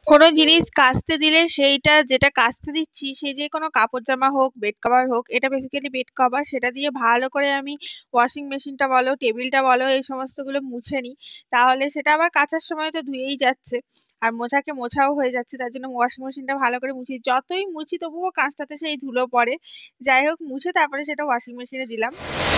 কোনো জিনিস কাচতে দিলে সেইটা যেটা কাচতে দিচ্ছি সে যে কোনো কাপড় জামা হোক, বেড কভার হোক, এটা বেসিক্যালি বেড কভার, সেটা দিয়ে ভালো করে আমি ওয়াশিং মেশিনটা বলো, টেবিলটা বলো, এই সমস্তগুলো মুছে নিই। তাহলে সেটা আবার কাচার সময় তো ধুয়েই যাচ্ছে, আর মোছাকে মোছাও হয়ে যাচ্ছে। তার জন্য ওয়াশিং মেশিনটা ভালো করে মুছি, যতই মুছি তবুও কাঁচটাতে সেই ধুলো পড়ে। যাই হোক, মুছে তারপরে সেটা ওয়াশিং মেশিনে দিলাম।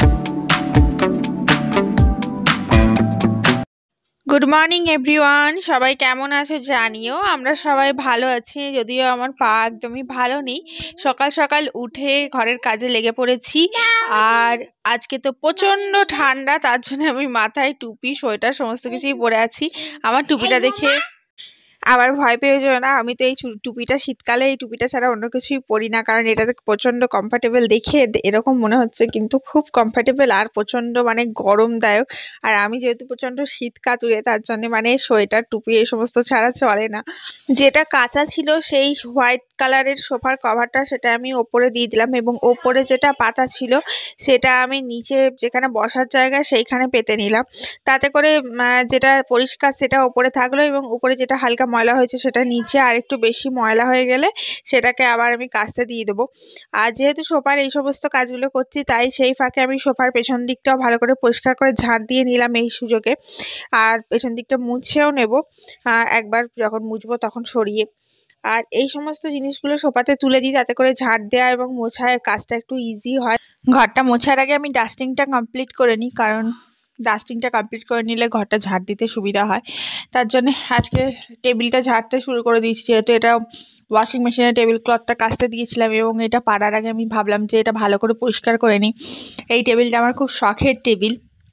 গুড মর্নিং এভরিওয়ান, সবাই কেমন আছো জানিও। আমরা সবাই ভালো আছি, যদিও আমার পা একদমই ভালো নেই। সকাল সকাল উঠে ঘরের কাজে লেগে পড়েছি। আর আজকে তো প্রচন্ড ঠান্ডা, তার জন্য আমি মাথায় টুপি, সোয়েটার সমস্ত কিছুই পরে আছি। আমার টুপিটা দেখে আবার ভয় পেয়ে যেও না, আমি তো এই টুপিটা শীতকালে এই টুপিটা ছাড়া অন্য কিছুই পরি না, কারণ এটাতে প্রচন্ড কমফর্টেবল দেখে এরকম মনে হচ্ছে, কিন্তু খুব কমফর্টেবল আর প্রচন্ড মানে গরমদায়ক। আর আমি যেহেতু প্রচন্ড শীত কাতুরে, তার জন্য মানে সোয়েটার টুপি এই সমস্ত ছাড়া চলে না। যেটা কাঁচা ছিল সেই হোয়াইট কালারের সোফার কভারটা, সেটা আমি ওপরে দিয়ে দিলাম, এবং ওপরে যেটা পাতা ছিল সেটা আমি নিচে যেখানে বসার জায়গা সেইখানে পেতে নিলাম। তাতে করে যেটা পরিষ্কার সেটা ওপরে থাকলো, এবং উপরে যেটা হালকা ময়লা হয়েছে সেটা নিচে, আর একটু বেশি ময়লা হয়ে গেলে সেটাকে আবার আমি কাচতে দিয়ে দেবো। আর যেহেতু সোফার এই সমস্ত কাজগুলো করছি, তাই সেই ফাঁকে আমি সোফার পেছন দিকটাও ভালো করে পরিষ্কার করে ঝাঁট দিয়ে নিলাম এই সুযোগে। আর পেছন দিকটা মুছেও নেব একবার যখন মুছবো তখন সরিয়ে। আর এই সমস্ত জিনিসগুলো সোফাতে তুলে দিই, তাতে করে ঝাঁট দেওয়া এবং মোছার কাজটা একটু ইজি হয়। ঘরটা মোছার আগে আমি ডাস্টিংটা কমপ্লিট করে নিই, কারণ ডাস্টিংটা কমপ্লিট করে নিলে ঘরটা ঝাড় দিতে সুবিধা হয়। তার জন্য আজকে টেবিলটা ঝাড়তে শুরু করে দিয়েছি, যেহেতু এটা ওয়াশিং মেশিনে টেবিল ক্লথটা কাচতে দিয়েছিলাম, এবং এটা পাড়ার আগে আমি ভাবলাম যে এটা ভালো করে পরিষ্কার করে নিই। এই টেবিলটা আমার খুব শখের টেবিল।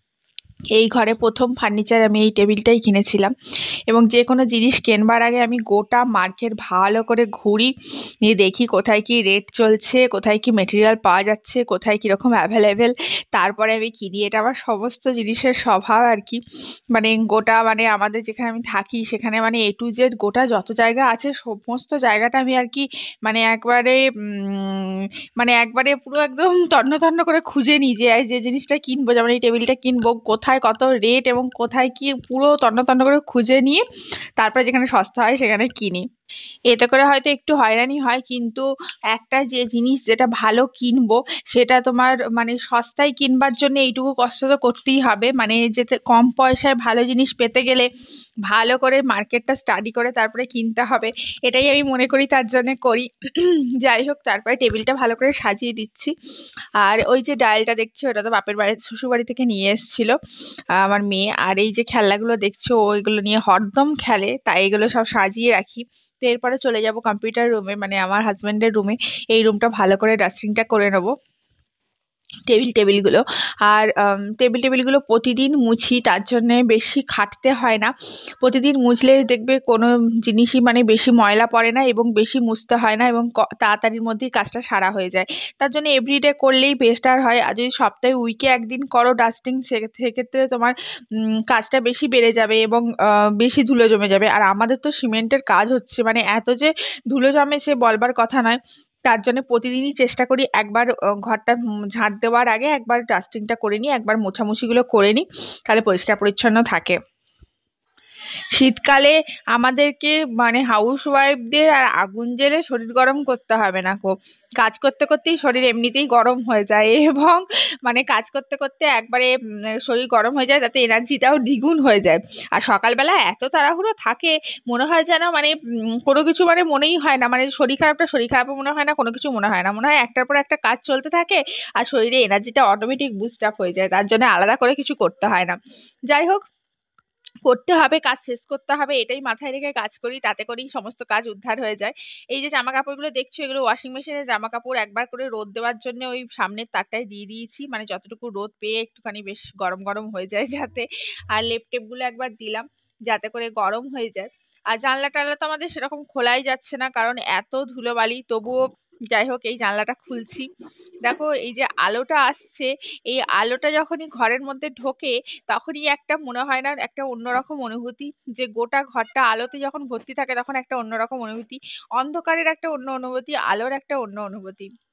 এই ঘরে প্রথম ফার্নিচার আমি এই টেবিলটাই কিনেছিলাম, এবং যে কোনো জিনিস কেনবার আগে আমি গোটা মার্কেট ভালো করে ঘুরি, নিয়ে দেখি কোথায় কি রেট চলছে, কোথায় কি মেটেরিয়াল পাওয়া যাচ্ছে, কোথায় কীরকম অ্যাভেলেবেল, তারপরে আমি কিনি। এটা আমার সমস্ত জিনিসের স্বভাব আর কি। মানে গোটা মানে আমাদের যেখানে আমি থাকি সেখানে মানে এ টু জেড গোটা যত জায়গা আছে সমস্ত জায়গাটা আমি আর কি মানে একবারে মানে একবারে পুরো একদম তন্ন তন্ন করে খুঁজে নিই, যে যে জিনিসটা কিনবো, যেমন এই টেবিলটা কিনবো, কোথায় কত রেট এবং কোথায় কি, পুরো তন্ন তন্ন করে খুঁজে নিয়ে তারপরে যেখানে সস্তা হয় সেখানে কিনি। এতে করে হয়তো একটু হয়রানি হয়, কিন্তু একটা যে জিনিস যেটা ভালো কিনবো সেটা তোমার মানে সস্তায় কিনবার জন্য এইটুকু কষ্ট তো করতেই হবে, মানে যেতে কম পয়সায় ভালো জিনিস পেতে গেলে ভালো করে মার্কেটটা স্টাডি করে তারপরে কিনতে হবে। এটাই আমি মনে করি, তার জন্য করি। যাই হোক, তারপরে টেবিলটা ভালো করে সাজিয়ে দিচ্ছি। আর ওই যে ডায়ালটা দেখছো, ওটা তো বাপের বাড়ি শ্বশুর বাড়ি থেকে নিয়ে এসেছিল আমার মেয়ে। আর এই যে খেলনাগুলো দেখছো ওইগুলো নিয়ে হরদম খেলে, তাই এগুলো সব সাজিয়ে রাখি। তো এরপরে চলে যাব কম্পিউটার রুমে, মানে আমার হাজব্যান্ডের রুমে। এই রুমটা ভালো করে ডাস্টিংটা করে নেবো, টেবিলগুলো। আর টেবিলগুলো প্রতিদিন মুছি, তার জন্যে বেশি খাটতে হয় না। প্রতিদিন মুছলে দেখবে কোনো জিনিসই মানে বেশি ময়লা পড়ে না, এবং বেশি মুছতে হয় না, এবং তাড়াতাড়ির মধ্যেই কাজটা সারা হয়ে যায়। তার জন্য এভরিডে করলেই বেস্টার হয়। আর যদি সপ্তাহে উইকে একদিন করো ডাস্টিং, সেক্ষেত্রে তোমার কাজটা বেশি বেড়ে যাবে, এবং বেশি ধুলো জমে যাবে। আর আমাদের তো সিমেন্টের কাজ হচ্ছে, মানে এত যে ধুলো জমে সে বলবার কথা নয়। তার জন্য প্রতিদিনই চেষ্টা করি একবার ঘরটা ঝাঁট দেওয়ার আগে একবার ডাস্টিংটা করে নিই, একবার মোছামুছিগুলো করে নিই, তাহলে পরিষ্কার পরিচ্ছন্ন থাকে। শীতকালে আমাদেরকে মানে হাউস ওয়াইফদের আর আগুন জ্বেলে শরীর গরম করতে হবে না গো। কাজ করতে করতেই শরীর এমনিতেই গরম হয়ে যায়, এবং মানে কাজ করতে করতে একবারে শরীর গরম হয়ে যায়, তাতে এনার্জিটাও দ্বিগুণ হয়ে যায়। আর সকালবেলা এত তাড়াহুড়ো থাকে, মনে হয় যেন মানে কোনো কিছু মানে মনেই হয় না, মানে শরীর খারাপও মনে হয় না, কোনো কিছু মনে হয় না, মনে হয় একটার পর একটা কাজ চলতে থাকে, আর শরীরে এনার্জিটা অটোমেটিক বুস্ট আপ হয়ে যায়, তার জন্য আলাদা করে কিছু করতে হয় না। যাই হোক, করতে হবে, কাজ শেষ করতে হবে, এটাই মাথায় রেখে কাজ করি, তাতে করেই সমস্ত কাজ উদ্ধার হয়ে যায়। এই যে জামা কাপড়গুলো দেখছো, এগুলো ওয়াশিং মেশিনে জামা কাপড় একবার করে রোদ দেওয়ার জন্য ওই সামনের তারটায় দিয়ে দিয়েছি, মানে যতটুকু রোদ পেয়ে একটুখানি বেশ গরম গরম হয়ে যায় যাতে। আর লেপ টেপগুলো একবার দিলাম যাতে করে গরম হয়ে যায়। আর জানলা টানলা তো আমাদের সেরকম খোলাই যাচ্ছে না, কারণ এত ধুলোবালি, তবুও যাই হোক এই জানলাটা খুলছি। দেখো এই যে আলোটা আসছে, এই আলোটা যখনই ঘরের মধ্যে ঢোকে তখনই একটা মনে হয় না, একটা অন্যরকম অনুভূতি, যে গোটা ঘরটা আলোতে যখন ভর্তি থাকে তখন একটা অন্যরকম অনুভূতি। অন্ধকারের একটা অন্য অনুভূতি, আলোর একটা অন্য অনুভূতি।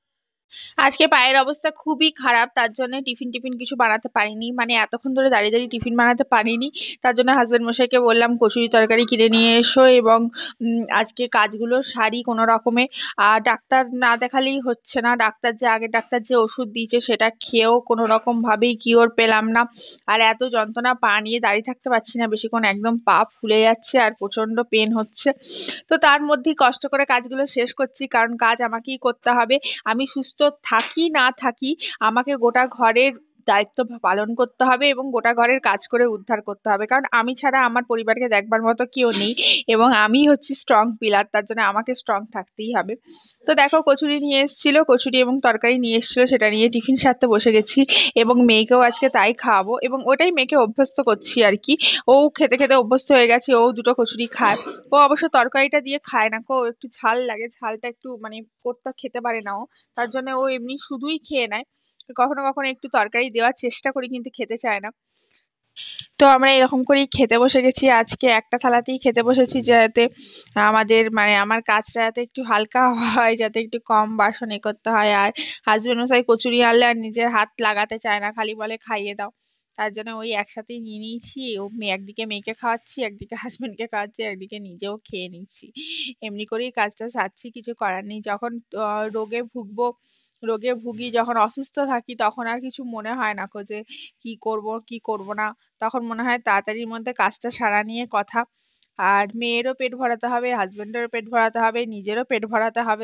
আজকে পায়ের অবস্থা খুবই খারাপ, তার জন্য টিফিন টিফিন কিছু বানাতে পারিনি, মানে এতক্ষণ ধরে দাঁড়িয়ে দাঁড়িয়ে টিফিন বানাতে পারিনি। তার জন্য হাজবেন্ড মশাইকে বললাম কচুরি তরকারি কিনে নিয়ে এসো এবং আজকে কাজগুলো সারি কোনো রকমে। আর ডাক্তার না দেখালেই হচ্ছে না, ডাক্তার যে আগের ডাক্তার যে ওষুধ দিয়েছে সেটা খেয়েও কোনো রকম ভাবেই কিওর পেলাম না। আর এত যন্ত্রণা, পা নিয়ে দাঁড়িয়ে থাকতে পারছি না বেশিক্ষণ, একদম পা ফুলে যাচ্ছে আর প্রচন্ড পেন হচ্ছে। তো তার মধ্যেই কষ্ট করে কাজগুলো শেষ করছি, কারণ কাজ আমাকেই করতে হবে। আমি সুস্থ থাকি না থাকি, আমাকে গোটা ঘরের দায়িত্ব পালন করতে হবে এবং গোটা ঘরের কাজ করে উদ্ধার করতে হবে, কারণ আমি ছাড়া আমার পরিবারকে দেখবার মতো কেউ নেই এবং আমি হচ্ছি স্ট্রং পিলার, তার জন্য আমাকে স্ট্রং থাকতেই হবে। তো দেখো কচুরি নিয়ে এসেছিল, কচুরি এবং তরকারি নিয়ে এসেছিল, সেটা নিয়ে টিফিন সারতে বসে গেছি এবং মেয়েকেও আজকে তাই খাওয়াবো এবং ওটাই মেয়েকে অভ্যস্ত করছি আর কি। ও খেতে খেতে অভ্যস্ত হয়ে গেছে, ও দুটো কচুরি খায়। ও অবশ্য তরকারিটা দিয়ে খায় না, ও একটু ঝাল লাগে, ঝালটা একটু মানে কোর্তা খেতে পারে না ও, তার জন্য ও এমনি শুধুই খেয়ে নেয়। কখনো কখনো একটু তরকারি দেওয়ার চেষ্টা করি কিন্তু খেতে চায় না। তো আমরা এরকম করেই খেতে বসে গেছি, আজকে একটা থালাতেই খেতে বসেছি, যাতে আমাদের মানে আমার কাজটা যাতে একটু হালকা হয়, যাতে একটু কম বাসন এ করতে হয়। আর হাজবেন্ড মশাই কচুরি আনলে আর নিজের হাত লাগাতে চায় না, খালি বলে খাইয়ে দাও। তার জন্য ওই একসাথেই নিয়ে নিয়েছি, ও একদিকে মেয়েকে খাওয়াচ্ছি, একদিকে হাজবেন্ডকে খাওয়াচ্ছি, একদিকে নিজেও খেয়ে নিচ্ছি। এমনি করেই কাজটা সারছি, কিছু করার নেই। যখন রোগে ভুগবো, রোগে ভুগি, যখন অসুস্থ থাকি, তখন আর কিছু মনে হয় না যে কি করব কি করব না। তখন মনে হয় তাড়াতাড়ির মধ্যে কাজটা সারা নিয়ে কথা। আর মেয়েরও পেট ভরাতে হবে, হাজবেন্ডেরও পেট ভরাতে হবে, নিজেরও পেট ভরাতে হবে।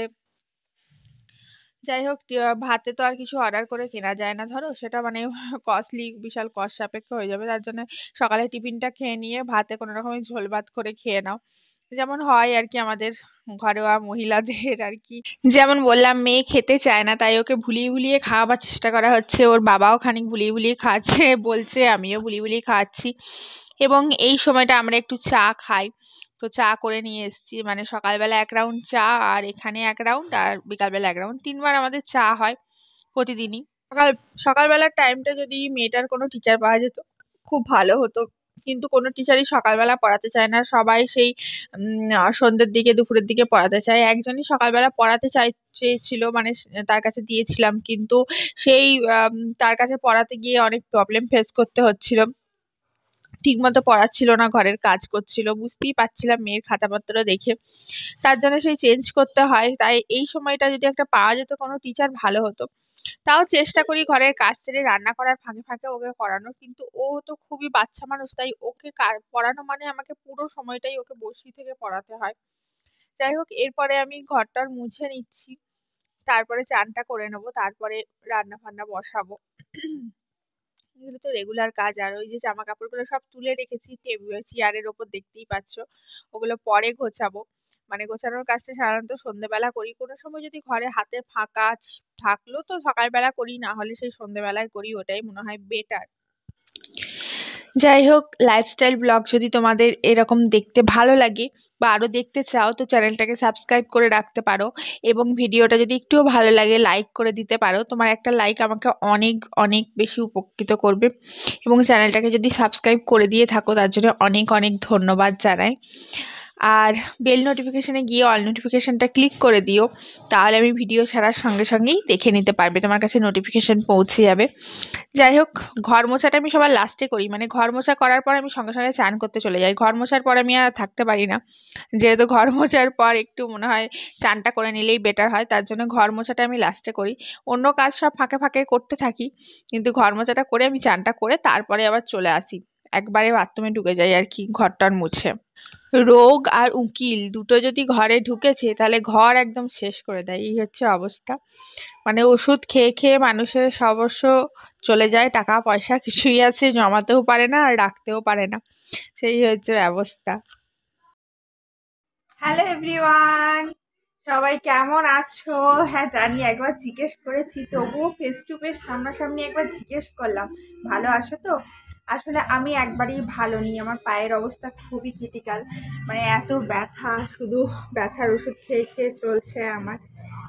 যাই হোক, ভাতে তো আর কিছু অর্ডার করে কেনা যায় না, ধরো সেটা মানে কস্টলি, বিশাল কস্ট সাপেক্ষ হয়ে যাবে, তার জন্য সকালে টিফিনটা খেয়ে নিয়ে ভাতে কোনো রকমের ঝোল ভাত করে খেয়ে নাও, যেমন হয় আর কি আমাদের ঘরোয়া মহিলাদের আর কি। যেমন বললাম, মেয়ে খেতে চায় না, তাই ওকে ভুলিয়ে ভুলিয়ে খাওয়াবার চেষ্টা করা হচ্ছে, ওর বাবাও খানিক ভুলিয়ে ভুলিয়ে খাচ্ছে বলছে, আমিও ভুলিয়ে ভুলিয়ে খাওয়াচ্ছি। এবং এই সময়টা আমরা একটু চা খাই, তো চা করে নিয়ে এসেছি, মানে সকালবেলা এক রাউন্ড চা, আর এখানে এক রাউন্ড, আর বিকালবেলা এক রাউন্ড, 3বার আমাদের চা হয় প্রতিদিনই। সকাল সকালবেলার টাইমটা যদি মেয়েটার কোনো টিচার পাওয়া যেত খুব ভালো হতো, কিন্তু কোনো টিচারই সকালবেলা পড়াতে চায় না, সবাই সেই সন্ধ্যের দিকে দুপুরের দিকে পড়াতে চায়। একজনই সকালবেলা পড়াতে চেয়েছিল, মানে তার কাছে দিয়েছিলাম, কিন্তু সেই তার কাছে পড়াতে গিয়ে অনেক প্রবলেম ফেস করতে হচ্ছিল, ঠিক মতো পড়াচ্ছিল না, ঘরের কাজ করছিল, বুঝতেই পারছিলাম মেয়ের খাতাপত্র দেখে। তার জন্য সেই চেঞ্জ করতে হয়, তাই এই সময়টা যদি একটা পাওয়া যেত কোনো টিচার ভালো হতো। তাও চেষ্টা করি ঘরের কাজ সেরে রান্না করার ফাঁকে ফাঁকে ওকে পড়ানোর, কিন্তু ও তো খুবই বাচ্চা মানুষ, তাই ওকে পড়ানো মানে আমাকে পুরো সময়টাই ওকে বসিয়ে থেকে পড়াতে হয়। যাই হোক, এরপরে আমি ঘরটার মুছে নিচ্ছি, তারপরে চানটা করে নেবো, তারপরে রান্না ফান্না বসাবো। এগুলো তো রেগুলার কাজ। আর ওই যে জামা কাপড়গুলো সব তুলে রেখেছি চেয়ারের ওপর, দেখতেই পাচ্ছো, ওগুলো পরে গোছাবো। মানে গোছানোর কাজটা সাধারণত সন্ধ্যেবেলা করি, কোনো সময় যদি ঘরে হাতে ফাঁকা থাকলো তো সকালবেলা করি, না হলে সেই সন্ধ্যেবেলায় করি, ওটাই মনে হয় বেটার। যাই হোক, লাইফস্টাইল ব্লগ যদি তোমাদের এরকম দেখতে ভালো লাগে বা আরো দেখতে চাও, তো চ্যানেলটাকে সাবস্ক্রাইব করে রাখতে পারো এবং ভিডিওটা যদি একটুও ভালো লাগে লাইক করে দিতে পারো। তোমার একটা লাইক আমাকে অনেক অনেক বেশি উপকৃত করবে এবং চ্যানেলটাকে যদি সাবস্ক্রাইব করে দিয়ে থাকো তার জন্য অনেক অনেক ধন্যবাদ জানাই। আর বেল নোটিফিকেশনে গিয়ে অল নোটিফিকেশনটা ক্লিক করে দিও, তাহলে আমি ভিডিও ছাড়ার সঙ্গে সঙ্গেই দেখে নিতে পারবে, তোমার কাছে নোটিফিকেশন পৌঁছে যাবে। যাই হোক, ঘর মোছাটা আমি সবার লাস্টে করি, মানে ঘর মোছা করার পর আমি সঙ্গে সঙ্গে স্নান করতে চলে যাই, ঘর মোছার পর আমি আর থাকতে পারি না, যেহেতু ঘর মোছার পর একটু মনে হয় চানটা করে নিলেই বেটার হয়, তার জন্য ঘর মোছাটা আমি লাস্টে করি। অন্য কাজ সব ফাঁকে ফাঁকে করতে থাকি, কিন্তু ঘর মোছাটা করে আমি চানটা করে তারপরে আবার চলে আসি, একবারে বাথরুমে ঢুকে যাই আর কি ঘরটার মুছে। রোগ আর উকিল দুটো যদি ঘরে ঢুকেছে তাহলে ঘর একদম শেষ করে দেয়, এই হচ্ছে অবস্থা। মানে ওষুধ খেয়ে খেয়ে মানুষের সর্বস্ব চলে যায়, টাকা পয়সা কিছুই আছে জমাতেও পারে না আর রাখতেও পারে না, সেই হচ্ছে অবস্থা। হ্যালো এভরিওয়ান, সবাই কেমন আছো? হ্যাঁ জানি, একবার জিজ্ঞেস করেছি, তবুও ফেস টু ফেস সামনাসামনি একবার জিজ্ঞেস করলাম, ভালো আছো তো? আসলে আমি একবারেই ভালো নেই, আমার পায়ের অবস্থা খুবই ক্রিটিক্যাল, মানে এত ব্যথা, শুধু ব্যথার ওষুধ খেয়ে খেয়ে চলছে আমার।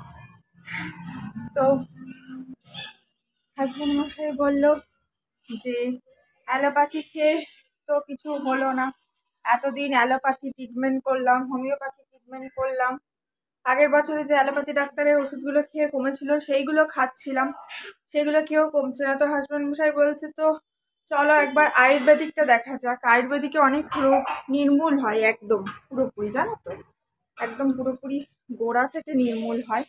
তো হাজব্যান্ড মশাই বললো যে অ্যালোপ্যাথি খেয়ে তো কিছু হলো না, এতদিন অ্যালোপ্যাথি ট্রিটমেন্ট করলাম, হোমিওপ্যাথি ট্রিটমেন্ট করলাম, আগের বছরে যে অ্যালোপ্যাথি ডাক্তারের ওষুধগুলো খেয়ে কমেছিল সেইগুলো খাচ্ছিলাম, সেগুলো খেয়েও কমছে না। তো হাজব্যান্ড মশাই বলছে তো চলো একবার আয়ুর্বেদিকটা দেখা যাক, আয়ুর্বেদিকে অনেক রোগ নির্মূল হয় একদম পুরোপুরি, জানো তো, একদম পুরোপুরি গোড়া থেকে নির্মূল হয়।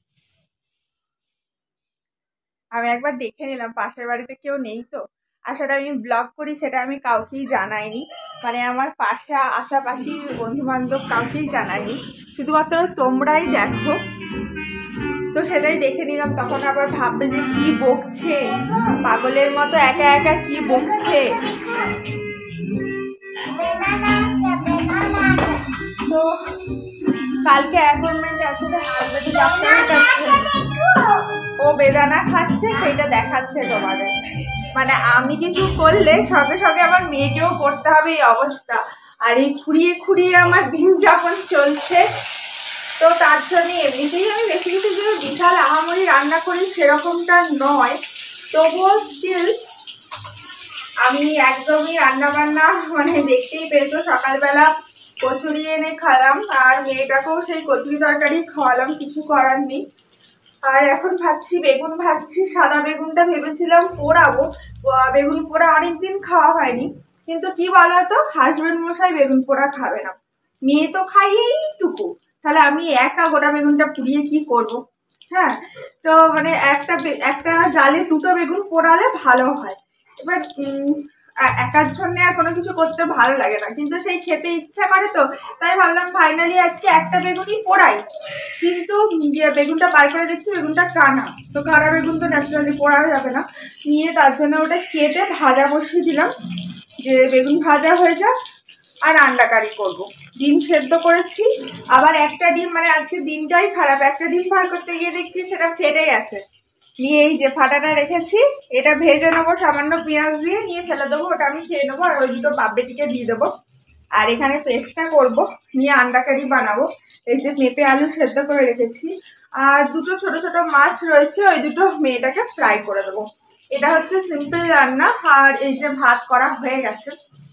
আমি একবার দেখে নিলাম, পাশের বাড়িতে কেউ নেই তো, আর সেটা আমি ব্লগ করি সেটা আমি কাউকেই জানাইনি, মানে আমার পাশে আশাপাশি বন্ধু বান্ধব কাউকেই জানাইনি, শুধুমাত্র তোমরাই দেখো। তো সেটাই দেখে নিলাম, তখন আবার ভাববে যে কি বকছে, পাগলের মতো একা একা কি বকছে। তো কালকে অ্যাপয়েন্টমেন্ট আছে তো আয়ুর্বেদিক ডাক্তারের কাছে, ও বেদানা খাচ্ছে সেইটা দেখাচ্ছে তোমাদের। মানে আমি কিছু করলে সঙ্গে সঙ্গে আমার মেয়েকেও করতে হবে এই অবস্থা, আর এই খুঁড়িয়ে খুঁড়িয়ে আমার দিন যাপন চলছে। তো তার জন্য এমনিতেই আমি বেশি কিছু যে বিশাল আহামরি রান্না করি সেরকমটা নয়, তবুও স্টিল আমি একদমই রান্না বান্না মানে দেখতেই পেয়েছো, সকালবেলা কচুরি এনে খালাম আর মেয়েটাকেও সেই কচুরি তরকারি খাওয়ালাম, কিছু করার নেই। আর এখন ভাবছি বেগুন ভাজছি, সাদা বেগুনটা ভেবেছিলাম পোড়াবো, বেগুন পোড়া অনেকদিন খাওয়া হয়নি, কিন্তু কি বলতো হাজবেন্ড মশাই বেগুন পোড়া খাবে না, মেয়ে তো খাই এইটুকু, তাহলে আমি একা গোটা বেগুনটা পুড়িয়ে কি করব। হ্যাঁ, তো মানে একটা জালে দুটো বেগুন পোড়ালে ভালো হয়। এবার একার জন্য আর কোনো কিছু করতে ভালো লাগে না, কিন্তু সেই খেতে ইচ্ছা করে, তো তাই ভাবলাম ফাইনালি আজকে একটা বেগুনই পোড়াই। কিন্তু বেগুনটা বার করে দেখছি বেগুনটা কানা, তো কানা বেগুন তো ন্যাচারালি পোড়া যাবে না, নিয়ে তার জন্য ওটা কেটে ভাজা বসিয়ে দিলাম, যে বেগুন ভাজা হয়ে যাক আর আন্ডা কারি করবো। ডিম সেদ্ধ করেছি, আবার একটা ডিম, মানে আজকে ডিমটাই খারাপ, একটা ডিম বার করতে গিয়ে দেখছি সেটা ফেটে গেছে, নিয়ে এই যে ফাটাটা রেখেছি, এটা ভেজে নেবো সামান্য পেঁয়াজ দিয়ে, নিয়ে ফেলে দেবো, ওটা আমি খেয়ে নেবো, আর ওই দুটো বাপবেটিকে দিয়ে দেবো। আর এখানে পেস্টটা করবো, নিয়ে আন্ডা কারি বানাবো। এই যে পেঁপে আলু সেদ্ধ করে রেখেছি, আর দুটো ছোট ছোট মাছ রয়েছে, ওই দুটো মেয়েটাকে ফ্রাই করে দেবো। এটা হচ্ছে সিম্পল রান্না, আর এই যে ভাত করা হয়ে গেছে।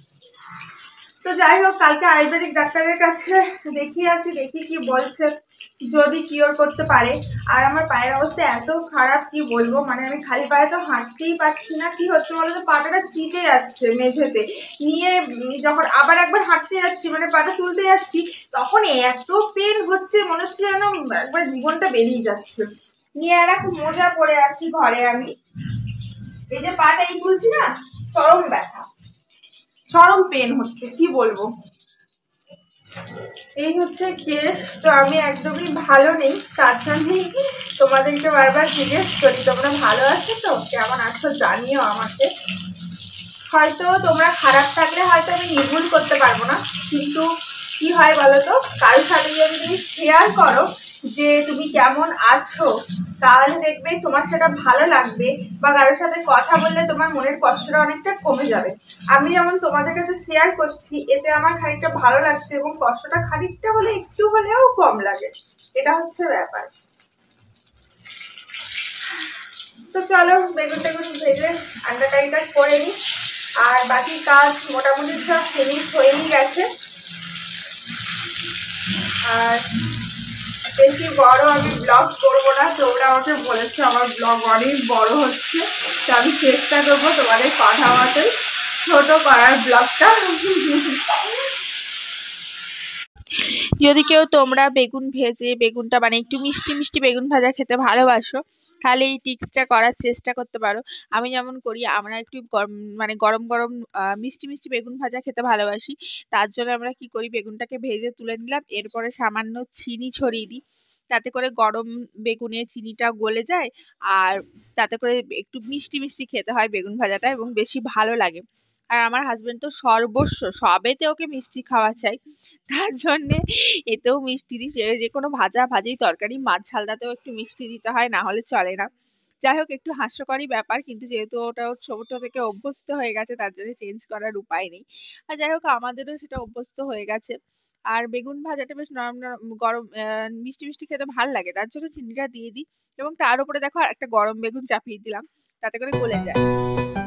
তো যাই হোক, কালকে আয়ুর্বেদিক ডাক্তারের কাছে দেখিয়ে আসি, দেখি কি বলছে, যদি কিওর করতে পারে। আর আমার পায়ের অবস্থা এত খারাপ কি বলবো, মানে আমি খালি পায়ে তো হাঁটতেই পারছি না, কি হচ্ছে বলো তো, পাটাটা চিটে যাচ্ছে মেঝেতে, নিয়ে যখন আবার একবার হাঁটতে যাচ্ছি, মানে পাটা তুলতে যাচ্ছি, তখন এত পেন হচ্ছে, মনে হচ্ছে যেন একবার জীবনটা বেরিয়ে যাচ্ছে। নিয়ে আর এক মোজা পরে আছি ঘরে আমি, এই যে পাটা এই তুলছি না, চরম ব্যথা, চরম পেন হচ্ছে, কি বলবো। এই হচ্ছে কেস। তো আমি একদমই ভালো নেই, তার জন্যই তোমাদেরকে বারবার জিজ্ঞেস করি তোমরা ভালো আছো তো, কেমন আছো জানিও আমাকে। হয়তো তোমরা খারাপ থাকলে হয়তো আমি নির্মূল করতে পারবো না, কিন্তু কি হয় বলো তো, কারোর সাথে যদি তুমি শেয়ার করো যে তুমি কেমন আছো, তাহলে দেখবে তোমার সেটা ভালো লাগবে, বা কারোর সাথে কথা বললে তোমার মনের কষ্টটা অনেকটা কমে যাবে। আমি যেমন তোমাদের কাছে শেয়ার করছি, এতে আমার খানিকটা ভালো লাগছে, এবং কষ্টটা খানিকটা হলে একটু হলেও কম লাগে, এটা হচ্ছে ব্যাপার। তো চলো বেগুন টেগুন ভেজে আন্ডা টাইটা করে নিই, আর বাকি কাজ মোটামুটি সব ফিনিশ হয়েই গেছে। আর বেশি বড় আমি ব্লগ করবো না, তোমরা আমাকে বলেছো আমার ব্লগ অনেক বড় হচ্ছে, তো আমি চেষ্টা করবো তোমাদের কথা মতোই ছোট করার ব্লগটা। যদি কেউ তোমরা বেগুন ভেজে বেগুনটা মানে একটু মিষ্টি মিষ্টি বেগুন ভাজা খেতে ভালোবাসো, তাহলে এই টিপসটা করার চেষ্টা করতে পারো। আমি যেমন করি, আমরা একটু মানে গরম গরম মিষ্টি মিষ্টি বেগুন ভাজা খেতে ভালোবাসি। তার জন্য আমরা কি করি, বেগুনটাকে ভেজে তুলে নিলাম, এরপরে সামান্য চিনি ছড়িয়ে দিই, তাতে করে গরম বেগুনে চিনিটা গলে যায়, আর তাতে করে একটু মিষ্টি মিষ্টি খেতে হয় বেগুন ভাজাটা, এবং বেশি ভালো লাগে। আর আমার হাজবেন্ড তো সর্বস্ব সবেতে ওকে মিষ্টি খাওয়া চাই, তার জন্যে এতেও মিষ্টি দিই, যে কোনো ভাজা ভাজি তরকারি মাছ ঝালটাতেও একটু মিষ্টি দিতে হয়, না হলে চলে না। যাই হোক, একটু হাস্যকরই ব্যাপার, কিন্তু যেহেতু ওটা ওর ছোট থেকে অভ্যস্ত হয়ে গেছে, তার জন্য চেঞ্জ করার উপায় নেই। আর যাই হোক, আমাদেরও সেটা অভ্যস্ত হয়ে গেছে। আর বেগুন ভাজাটা বেশ নরম নরম গরম মিষ্টি মিষ্টি খেতে ভালো লাগে, তার জন্য চিনিটা দিয়ে দিই, এবং তার উপরে দেখো একটা গরম বেগুন চাপিয়ে দিলাম, তাতে করে গলে যায়।